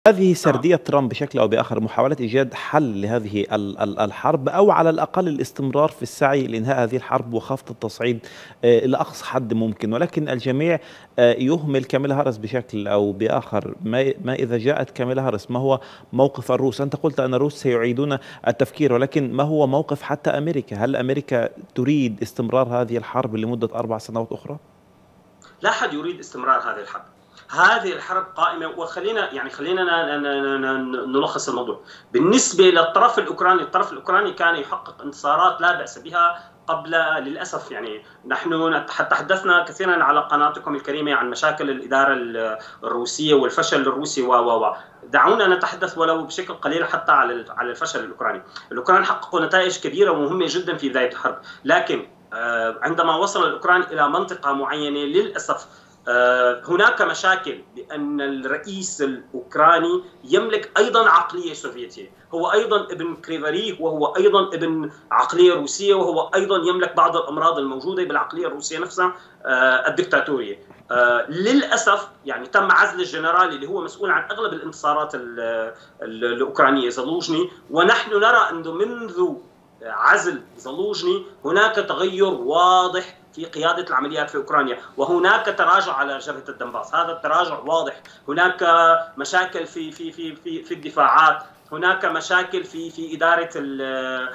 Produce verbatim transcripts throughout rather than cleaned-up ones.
هذه نعم. سردية ترامب بشكل أو بآخر محاولة إيجاد حل لهذه ال- ال- الحرب، أو على الأقل الاستمرار في السعي لإنهاء هذه الحرب وخفض التصعيد آه، إلى أقصى حد ممكن. ولكن الجميع آه، يهمل كاميلا هاريس بشكل أو بآخر. ما ما إذا جاءت كاميلا هاريس، ما هو موقف الروس؟ أنت قلت أن الروس سيعيدون التفكير، ولكن ما هو موقف حتى أمريكا؟ هل أمريكا تريد استمرار هذه الحرب لمدة أربع سنوات أخرى؟ لا أحد يريد استمرار هذه الحرب. هذه الحرب قائمة، وخلينا يعني خلينا ن- ن- ن- نلخص الموضوع. بالنسبة للطرف الأوكراني، الطرف الأوكراني كان يحقق انتصارات لا بأس بها قبل. للأسف يعني نحن تحدثنا كثيرا على قناتكم الكريمة عن مشاكل الإدارة الروسية والفشل الروسي و و دعونا نتحدث ولو بشكل قليل حتى على على الفشل الأوكراني. الأوكران حققوا نتائج كبيرة ومهمة جدا في بداية الحرب، لكن عندما وصل الأوكران إلى منطقة معينة للأسف هناك مشاكل، بأن الرئيس الأوكراني يملك أيضا عقلية سوفيتية، هو أيضا ابن كريفاريه، وهو أيضا ابن عقلية روسية، وهو أيضا يملك بعض الأمراض الموجودة بالعقلية الروسية نفسها الدكتاتورية. للأسف يعني تم عزل الجنرال اللي هو مسؤول عن أغلب الانتصارات الأوكرانية زالوجني، ونحن نرى أنه منذ عزل زالوجني هناك تغير واضح في قيادة العمليات في أوكرانيا، وهناك تراجع على جبهة الدنباس. هذا التراجع واضح. هناك مشاكل في في في في في الدفاعات، هناك مشاكل في في إدارة ال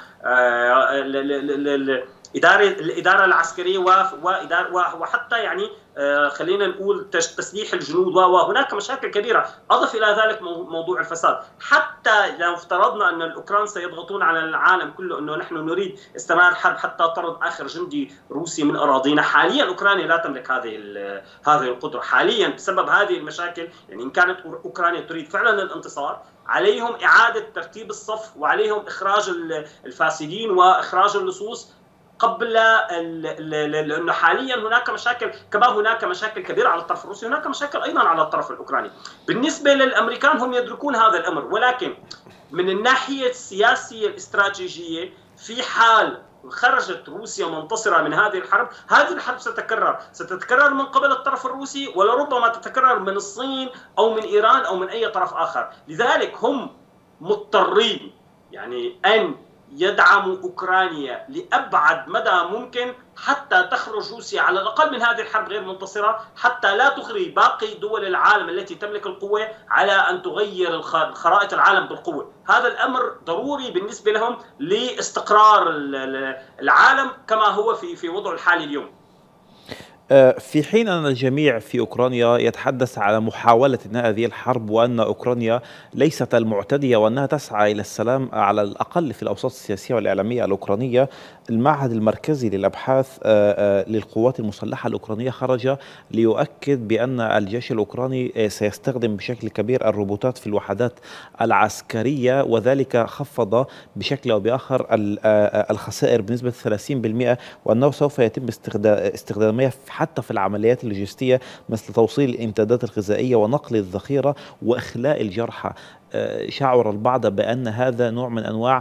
الإدارة الإدارة العسكرية وحتى يعني خلينا نقول تسليح الجنود، وهناك مشاكل كبيرة. أضف إلى ذلك موضوع الفساد. حتى لو افترضنا أن الأوكران سيضغطون على العالم كله أنه نحن نريد استمرار الحرب حتى طرد آخر جندي روسي من أراضينا، حاليا أوكرانيا لا تملك هذه هذه القدرة حاليا بسبب هذه المشاكل. يعني إن كانت أوكرانيا تريد فعلا الانتصار، عليهم إعادة ترتيب الصف، وعليهم إخراج الفاسدين وإخراج اللصوص قبل، لانه حاليا هناك مشاكل، كما هناك مشاكل كبيره على الطرف الروسي، هناك مشاكل ايضا على الطرف الاوكراني. بالنسبه للامريكان هم يدركون هذا الامر، ولكن من الناحيه السياسيه الاستراتيجيه، في حال خرجت روسيا منتصره من هذه الحرب، هذه الحرب ستتكرر، ستتكرر من قبل الطرف الروسي، ولربما تتكرر من الصين او من ايران او من اي طرف اخر. لذلك هم مضطرين يعني ان يدعم أوكرانيا لأبعد مدى ممكن حتى تخرج روسيا على الأقل من هذه الحرب غير منتصرة، حتى لا تغري باقي دول العالم التي تملك القوة على أن تغير خرائط العالم بالقوة. هذا الأمر ضروري بالنسبة لهم لاستقرار العالم كما هو في في وضعه الحالي اليوم. في حين أن الجميع في أوكرانيا يتحدث على محاولة إنهاء هذه الحرب، وأن أوكرانيا ليست المعتدية وأنها تسعى إلى السلام على الأقل في الأوساط السياسية والإعلامية الأوكرانية، المعهد المركزي للأبحاث للقوات المسلحة الأوكرانية خرج ليؤكد بأن الجيش الأوكراني سيستخدم بشكل كبير الروبوتات في الوحدات العسكرية، وذلك خفض بشكل أو بآخر الخسائر بنسبة ثلاثين بالمئة، وأنه سوف يتم استخدامها حتى في العمليات اللوجستية مثل توصيل الإمدادات الغذائية ونقل الذخيرة وإخلاء الجرحى. شعر البعض بأن هذا نوع من أنواع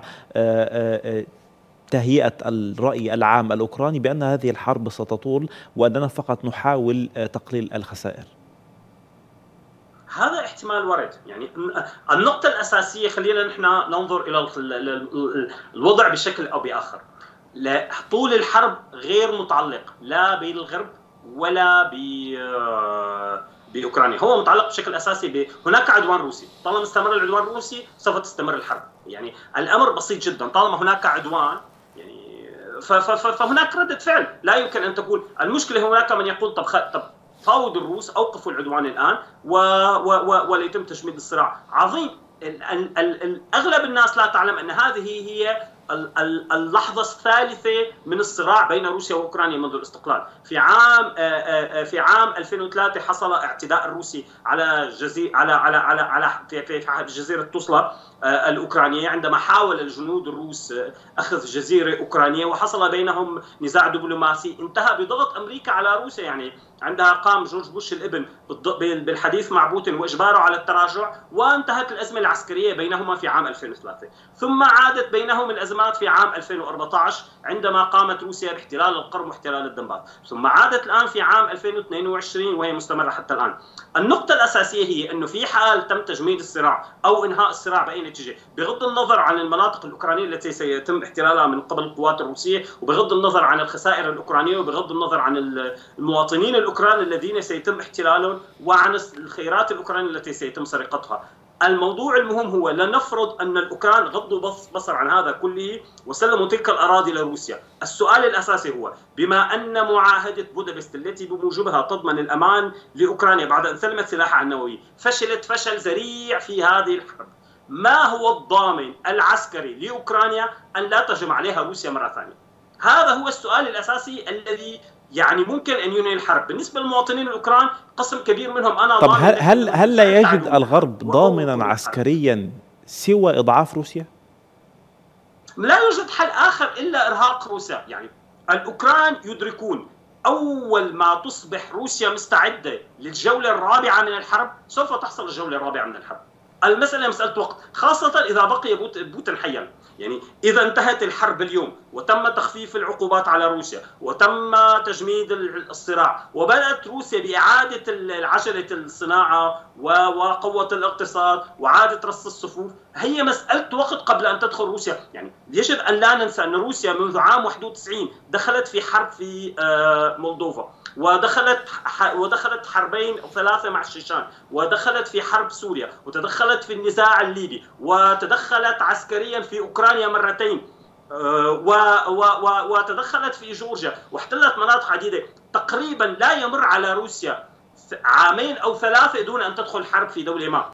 تهيئة الرأي العام الأوكراني بأن هذه الحرب ستطول، وأننا فقط نحاول تقليل الخسائر. هذا احتمال ورد. يعني النقطة الأساسية، خلينا نحن ننظر إلى الوضع بشكل أو بآخر. طول الحرب غير متعلق لا بالغرب ولا بأوكرانيا، هو متعلق بشكل أساسي ب... هناك عدوان روسي. طالما استمر العدوان الروسي سوف تستمر الحرب. يعني الأمر بسيط جدا، طالما هناك عدوان يعني ف... ف... فهناك ردة فعل. لا يمكن أن تقول المشكلة. هناك من يقول طب خ... طب فاوض الروس، أوقفوا العدوان الآن و... و... و... وليتم تجميد الصراع. عظيم. ال... ال... ال... أغلب الناس لا تعلم أن هذه هي اللحظة الثالثة من الصراع بين روسيا وأوكرانيا منذ الاستقلال. في عام في عام ألفين وثلاثة حصل اعتداء الروسي على جزيرة على على على على في في جزيرة توسلا الأوكرانية، عندما حاول الجنود الروس أخذ جزيرة أوكرانية، وحصل بينهم نزاع دبلوماسي انتهى بضغط أمريكا على روسيا. يعني عندها قام جورج بوش الابن بالحديث مع بوتين وإجباره على التراجع، وانتهت الأزمة العسكرية بينهما في عام ألفين وثلاثة. ثم عادت بينهم الأزمات في عام ألفين وأربعة عشر عندما قامت روسيا باحتلال القرم واحتلال الدنباس، ثم عادت الآن في عام ألفين واثنين وعشرين وهي مستمرة حتى الآن. النقطة الأساسية هي أنه في حال تم تجميد الصراع أو إنهاء الصراع بأي اتجاه، بغض النظر عن المناطق الأوكرانية التي سيتم احتلالها من قبل القوات الروسية، وبغض النظر عن الخسائر الأوكرانية، وبغض النظر عن المواطنين الأوكران الذين سيتم احتلالهم، وعن الخيرات الأوكرانية التي سيتم سرقتها. الموضوع المهم هو لنفرض أن الأوكران غضوا بصر عن هذا كله وسلموا تلك الأراضي لروسيا. السؤال الأساسي هو بما أن معاهدة بودابست التي بموجبها تضمن الأمان لأوكرانيا بعد أن سلمت سلاحها النووي فشلت فشل ذريع في هذه الحرب، ما هو الضامن العسكري لأوكرانيا أن لا تهجم عليها روسيا مرة ثانية؟ هذا هو السؤال الأساسي الذي يعني ممكن أن ينهي الحرب. بالنسبة للمواطنين الأوكران قسم كبير منهم أنا طب هل هل هل لا يجد الغرب ضامنا عسكريا سوى إضعاف روسيا؟ لا يوجد حل آخر إلا إرهاق روسيا. يعني الأوكران يدركون أول ما تصبح روسيا مستعدة للجولة الرابعة من الحرب سوف تحصل الجولة الرابعة من الحرب. المسألة مسألة وقت، خاصة إذا بقي بوتين حيا. يعني إذا انتهت الحرب اليوم وتم تخفيف العقوبات على روسيا وتم تجميد الصراع وبدأت روسيا بإعادة العجلة الصناعة وقوة الاقتصاد وعادة رص الصفوف، هي مسألة وقت قبل أن تدخل روسيا. يعني يجب أن لا ننسى أن روسيا منذ عام واحد وتسعين دخلت في حرب في مولدوفا، ودخلت ودخلت حربين أو ثلاثة مع الشيشان، ودخلت في حرب سوريا، وتدخلت في النزاع الليبي، وتدخلت عسكريا في أوكرانيا مرتين، وتدخلت في جورجيا، واحتلت مناطق عديدة. تقريبا لا يمر على روسيا عامين أو ثلاثة دون أن تدخل حرب في دولة ما.